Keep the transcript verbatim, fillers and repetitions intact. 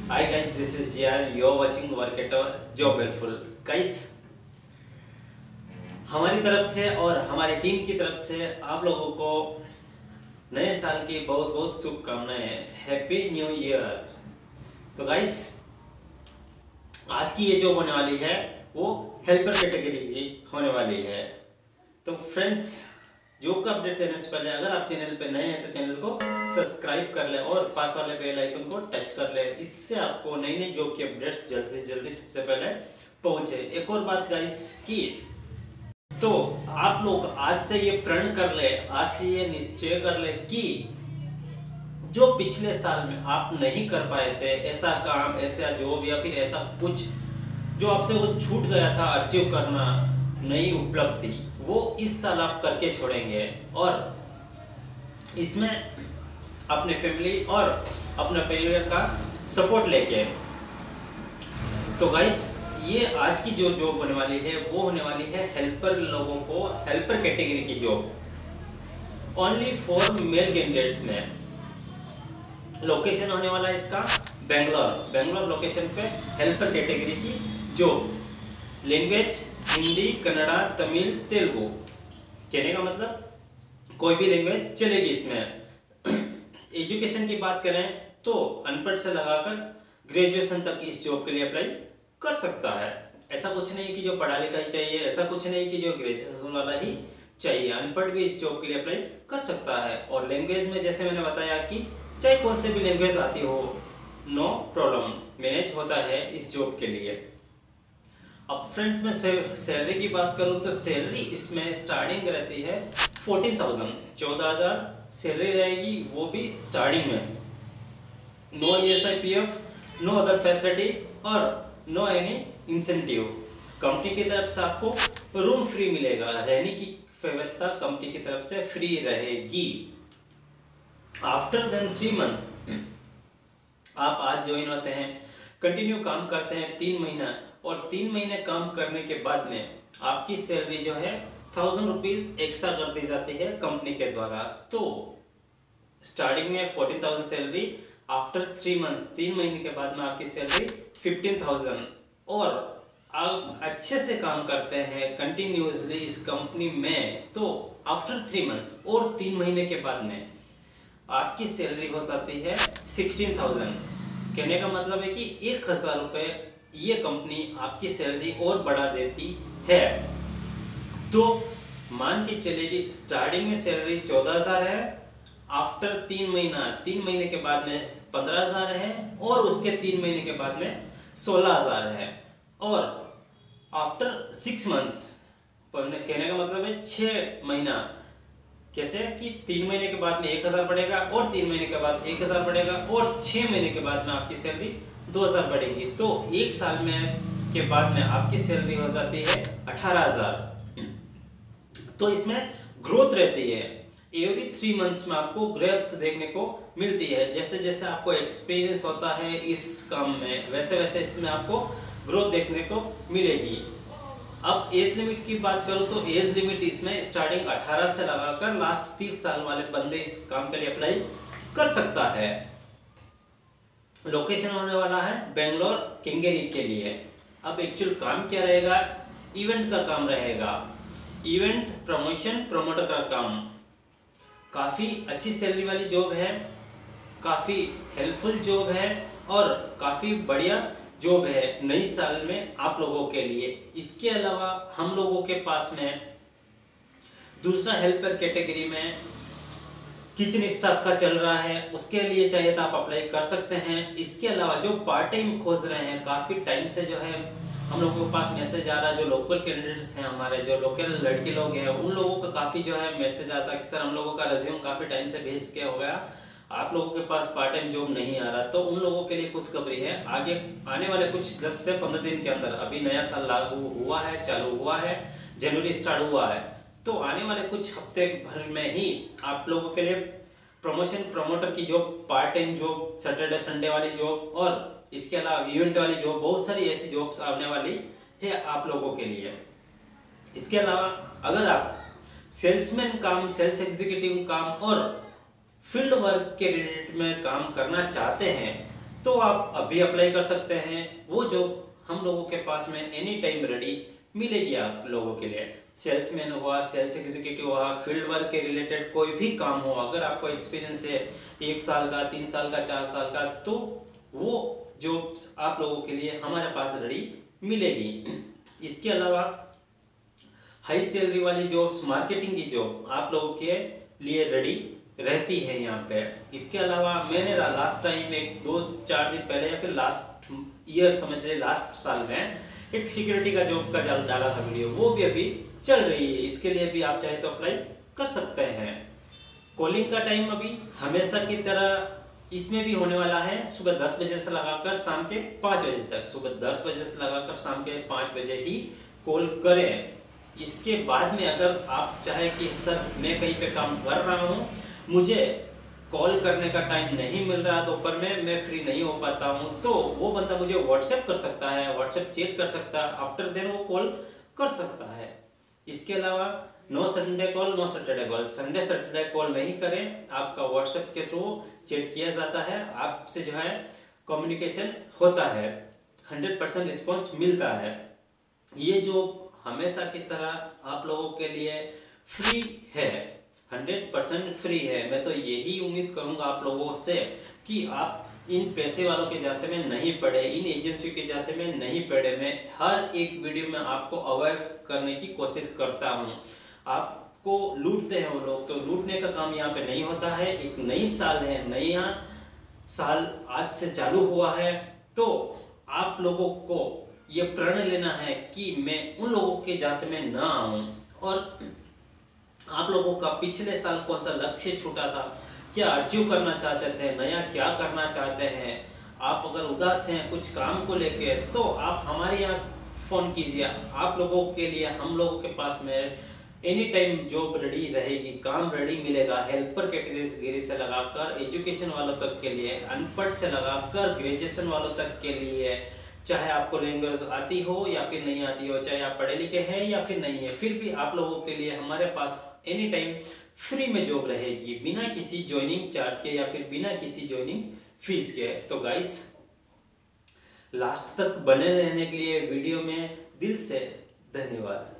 Hi guys, this is J R. You're watching Work at our Job Helpful. Guys, हमारी तरफ से और हमारी टीम की तरफ से आप लोगों को नए साल की बहुत बहुत शुभकामनाएं। Happy new year. तो गाइस, आज की ये जॉब होने वाली है वो हेल्पर कैटेगरी की होने वाली है। तो फ्रेंड्स, जॉब का अपडेट देने से पहले अगर आप चैनल पे नए हैं तो चैनल को सब्सक्राइब कर लें और पास वाले बेल आइकन को टच कर लें। इससे आपको नई नई जॉब की अपडेट्स जल्दी से जल्दी सबसे पहले पहुंचे। एक और बात गाइस की तो आप लोग आज से ये प्रण कर ले, आज से ये निश्चय कर ले कि जो पिछले साल में आप नहीं कर पाए थे ऐसा काम, ऐसा जॉब या फिर ऐसा कुछ जो आपसे वो छूट गया था अचीव करना, नई उपलब्धि, वो इस साल आप करके छोड़ेंगे और इसमें अपने फैमिली और अपने परिवार का सपोर्ट लेके। तो गाइस, ये आज की जो जॉब होने वाली है वो होने वाली है हेल्पर लोगों को, हेल्पर कैटेगरी की job only for male candidates में। लोकेशन होने वाला है इसका बेंगलोर। बेंगलोर लोकेशन पे हेल्पर कैटेगरी की जॉब। लैंग्वेज हिंदी, कन्नड़ा, तमिल, तेलुगु। कहने का मतलब कोई भी लैंग्वेज चलेगी इसमें। एजुकेशन की बात करें तो अनपढ़ से लगाकर ग्रेजुएशन तक इस जॉब के लिए अप्लाई कर सकता है। ऐसा कुछ नहीं कि जो पढ़ा लिखा ही चाहिए, ऐसा कुछ नहीं कि जो ग्रेजुएशन वाला ही चाहिए। अनपढ़ भी इस जॉब के लिए अप्लाई कर सकता है। और लैंग्वेज में जैसे मैंने बताया कि चाहे कौन से भी लैंग्वेज आती हो, नो प्रॉब्लम, मैनेज होता है इस जॉब के लिए। अब फ्रेंड्स, मैं सैलरी की बात करूं तो सैलरी इसमें स्टार्टिंग रहती है फोर्टीन थाउजेंड, चौदह हजार सैलरी रहेगी, वो भी स्टार्टिंग में। No E S I P F, no other facility और नो एनी इंसेंटिव। कंपनी की तरफ से आपको रूम फ्री मिलेगा, रहने की व्यवस्था कंपनी की तरफ से फ्री रहेगी। आफ्टर देन थ्री मंथ्स आप आज ज्वाइन होते हैं, कंटिन्यू काम करते हैं तीन महीना, और तीन महीने काम करने के बाद में आपकी सैलरी जो है थाउजेंड रुपीज एक्स्ट्रा कर दी जाती है कंपनी के द्वारा। तो स्टार्टिंग में fourteen thousand salary, after three months, तीन महीने के बाद में आपकी सैलरी फिफ्टीन थाउजेंड। और आप अच्छे से काम करते हैं कंटिन्यूसली इस कंपनी में तो आफ्टर थ्री मंथ्स और तीन महीने के बाद में आपकी सैलरी हो जाती है सिक्सटीन थाउजेंड। कहने का मतलब है कि एक हजार रुपये ये कंपनी आपकी सैलरी और बढ़ा देती है। तो मान के चलेगी स्टार्टिंग में सैलरी चौदह हजार है, आफ्टर तीन महीना तीन महीने के बाद में पंद्रह हजार है, और उसके तीन महीने के बाद में सोलह हजार है, और आफ्टर सिक्स मंथ्स, कहने का मतलब है छह महीना, कैसे कि तीन महीने के बाद में एक हजार बढ़ेगा, और तीन महीने के बाद एक हजार बढ़ेगा, और छह महीने के बाद में आपकी सैलरी दो हजार बढ़ेगी। तो एक साल में के बाद में आपकी सैलरी हो जाती है अठारह हजार। तो इसमें ग्रोथ रहती है, एवरी थ्री मंथ्स में आपको ग्रोथ देखने को मिलती है। जैसे जैसे आपको एक्सपीरियंस होता है इस काम में, वैसे वैसे इसमें आपको ग्रोथ देखने को मिलेगी। अब एज लिमिट की बात करूं तो एज लिमिट इसमें स्टार्टिंग अठारह से लगाकर लास्ट तीस साल वाले बंदे इस काम के लिए अप्लाई कर सकता है। लोकेशन होने वाला है बेंगलोर केंगेरी के लिए। अब एक्चुअल काम क्या रहेगा? इवेंट का काम रहेगा, इवेंट प्रमोशन प्रमोटर का काम। काफ़ी अच्छी सैलरी वाली जॉब है, काफ़ी हेल्पफुल जॉब है, और काफ़ी बढ़िया जॉब है नई साल में आप लोगों के लिए। इसके अलावा हम लोगों के पास में दूसरा हेल्पर कैटेगरी में किचन स्टाफ का चल रहा है, उसके लिए चाहिए तो आप अप्लाई कर सकते हैं। इसके अलावा जो पार्ट टाइम खोज रहे हैं, काफ़ी टाइम से जो है हम लोगों के पास मैसेज आ रहा है, जो लोकल कैंडिडेट्स हैं हमारे, जो लोकल लड़के लोग हैं, उन लोगों का काफ़ी जो है मैसेज आता है कि सर हम लोगों का रिज्यूम काफ़ी टाइम से भेज के हो गया, आप लोगों के पास पार्ट टाइम जॉब नहीं आ रहा। तो उन लोगों के लिए खुशखबरी है, आगे आने वाले कुछ दस से पंद्रह दिन के अंदर, अभी नया साल लागू हुआ है, चालू हुआ है, जनवरी स्टार्ट हुआ है, तो आने वाले कुछ हफ्ते भर में ही आप लोगों के लिए प्रमोशन प्रमोटर की job, part time job, Saturday Sunday वाली जॉब, और इसके अलावा इवेंट वाली जॉब, बहुत सारी ऐसी जॉब्स आने वाली है आप लोगों के लिए। इसके अलावा अगर आप सेल्समैन काम, सेल्स एग्जीक्यूटिव काम और फील्ड वर्क के रिलेटेड में काम करना चाहते हैं तो आप अभी अप्लाई कर सकते हैं। वो जॉब हम लोगों के पास में एनी टाइम रेडी मिलेगी आप लोगों के लिए। सेल्समैन हुआ, सेल्स एग्जीक्यूटिव हुआ, फील्ड वर्क के रिलेटेड कोई भी काम हो, अगर आपको एक्सपीरियंस है एक साल का, तीन साल का, चार साल का, तो वो जॉब्स आप लोगों के लिए हमारे पास रेडी मिलेगी। इसके अलावा हाई सैलरी वाली जॉब्स, मार्केटिंग की जॉब आप लोगों के लिए रेडी रहती है यहाँ पे। इसके अलावा मैंने लास्ट टाइम एक दो चार दिन पहले या फिर लास्ट ईयर समझ लीजिए लास्ट साल में एक सिक्योरिटी का जॉब का डाला था वीडियो, वो भी अभी चल रही है। इसके लिए भी आप चाहे तो अप्लाई कर सकते हैं। कॉलिंग का टाइम अभी हमेशा की तरह इसमें भी होने वाला है, सुबह दस बजे से लगाकर शाम के पाँच बजे तक। सुबह दस बजे से लगाकर शाम के पाँच बजे ही कॉल करें। इसके बाद में अगर आप चाहे कि सर मैं कहीं पे काम कर रहा हूँ, मुझे कॉल करने का टाइम नहीं मिल रहा दोपहर में, मैं फ्री नहीं हो पाता हूँ, तो वो बंदा मुझे व्हाट्सएप कर सकता है, व्हाट्सएप चैट कर सकता है, आफ्टर देन वो कॉल कर सकता है। इसके अलावा no Sunday call, no Saturday call, Sunday Saturday call नहीं करें, आपका व्हाट्सएप के थ्रू चैट किया जाता है, आपसे जो है कम्युनिकेशन होता है, हंड्रेड परसेंट रिस्पॉन्स मिलता है। ये जो हमेशा की तरह आप लोगों के लिए फ्री है, हंड्रेड परसेंट फ्री है। मैं तो यही उम्मीद करूंगा आप लोगों से कि आप इन पैसे वालों के जैसे में नहीं पड़े, इन एजेंसियों के जैसे में नहीं पड़े। मैं हर एक वीडियो में आपको अवेयर करने की कोशिश करता हूं। आपको लूटते हैं वो लोग, तो लूटने का काम यहाँ पे नहीं होता है। एक नई साल है, नया साल आज से चालू हुआ है, तो आप लोगों को ये प्रण लेना है कि मैं उन लोगों के जैसे में ना आऊं। और आप लोगों का पिछले साल कौन सा लक्ष्य छूटा था, क्या अचीव करना चाहते थे, नया क्या करना चाहते हैं, आप अगर उदास हैं कुछ काम को लेके, तो आप हमारे यहाँ फोन कीजिए। आप लोगों के लिए हम लोगों के पास में एनी टाइम जॉब रेडी रहेगी, काम रेडी मिलेगा। हेल्पर कैटेगरी से लगाकर एजुकेशन वालों तक के लिए, अनपढ़ से लगाकर ग्रेजुएशन वालों तक के लिए, चाहे आपको लैंग्वेज आती हो या फिर नहीं आती हो, चाहे आप पढ़े लिखे हैं या फिर नहीं है, फिर भी आप लोगों के लिए हमारे पास एनी टाइम फ्री में जॉब रहेगी, बिना किसी ज्वाइनिंग चार्ज के या फिर बिना किसी ज्वाइनिंग फीस के। तो गाइस, लास्ट तक बने रहने के लिए वीडियो में दिल से धन्यवाद।